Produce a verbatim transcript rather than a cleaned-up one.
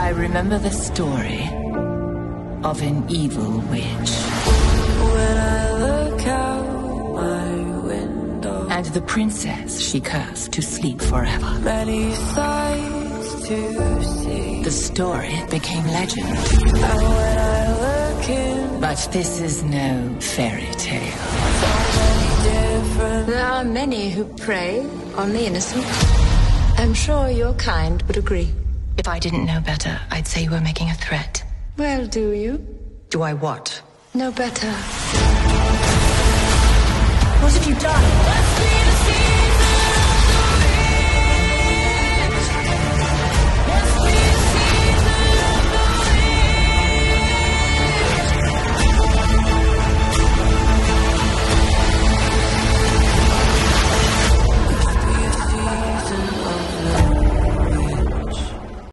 I remember the story of an evil witch. When I look out my window, And the princess she cursed to sleep forever. many sights to see. The story became legend. And when I look in, But this is no fairy tale. so many different. There are many who prey on the innocent. I'm sure your kind would agree. If I didn't know better, I'd say you were making a threat. Well, do you? Do I what? No better. What have you done? Let's be the sea.